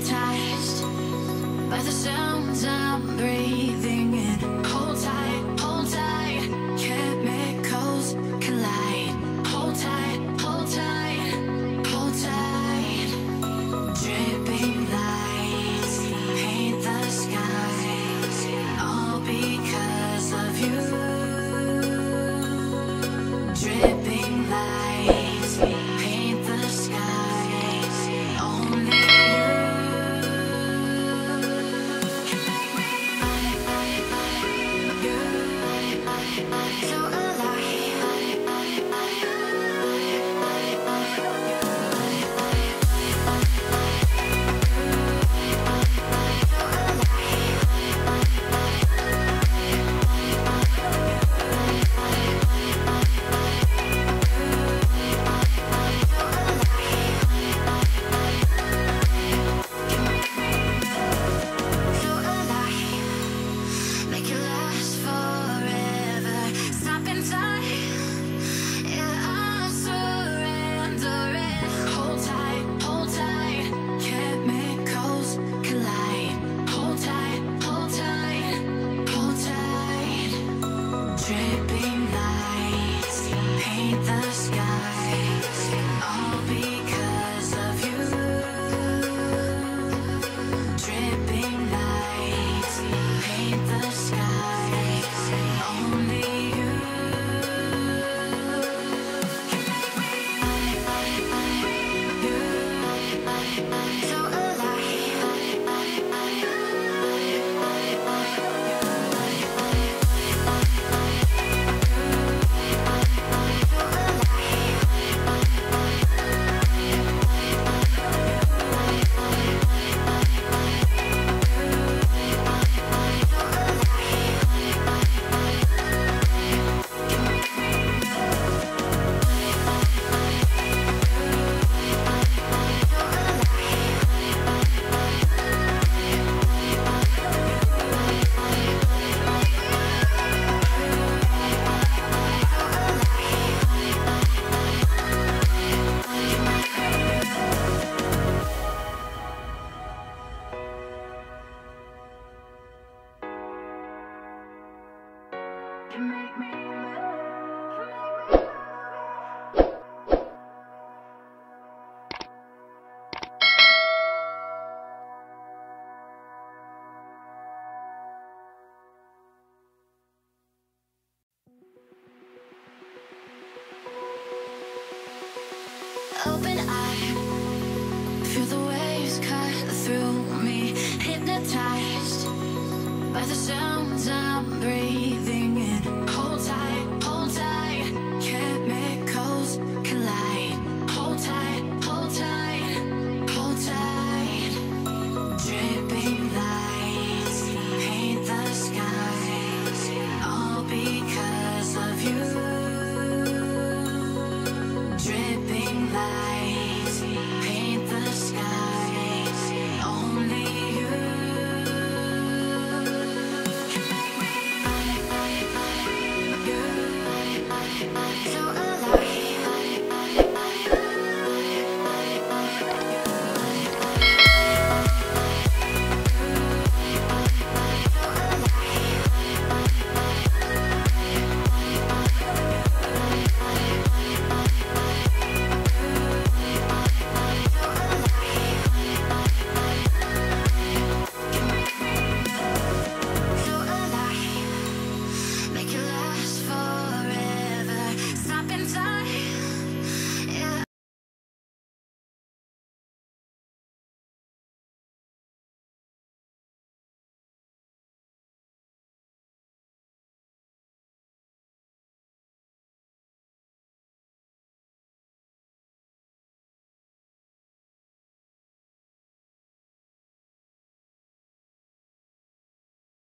hypnotized by the sounds I'm breathing in. Hold tight, chemicals collide. Hold tight, hold tight, hold tight. Dripping lights paint the skies, all because of you. Dripping lights paint the skies, only open eye, feel the waves cut through me, hypnotized by the sounds I'm breathing in. Hold tight, can't make